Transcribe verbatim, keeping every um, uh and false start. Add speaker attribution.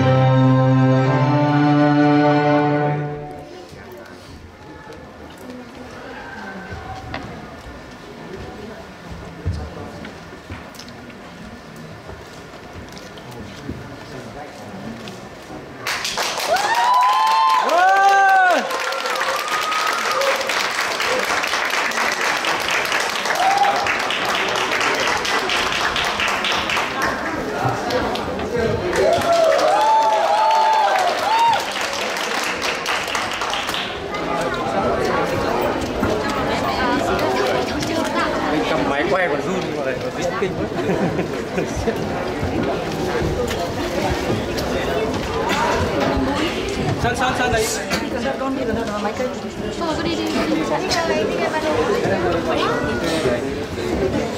Speaker 1: Quay còn run mà lại còn diễn kinh quá. Sang sang sang đấy. Con đi là máy cây. Thôi cứ đi đi. Đi lấy đi cái